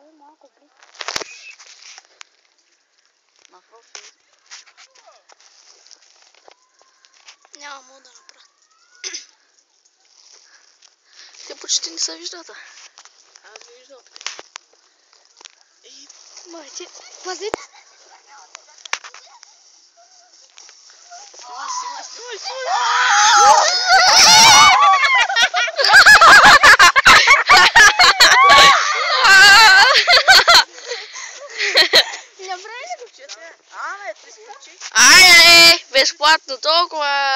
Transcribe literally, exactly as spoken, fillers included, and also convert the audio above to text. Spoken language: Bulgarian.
Прави малко близко. На профил. Няма мога да направя. Те почти не са виждата. Аз ги виждам така. И... Майче, пазите! Снимай, снимай, снимай, снимай! Направи ли го? А, не, ти скочи. Айде, безплатно толкова.